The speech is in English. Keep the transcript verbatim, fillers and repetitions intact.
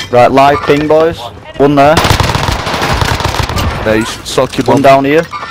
Right, live ping, boys. One there. Yeah, you should suck your One mum. down here.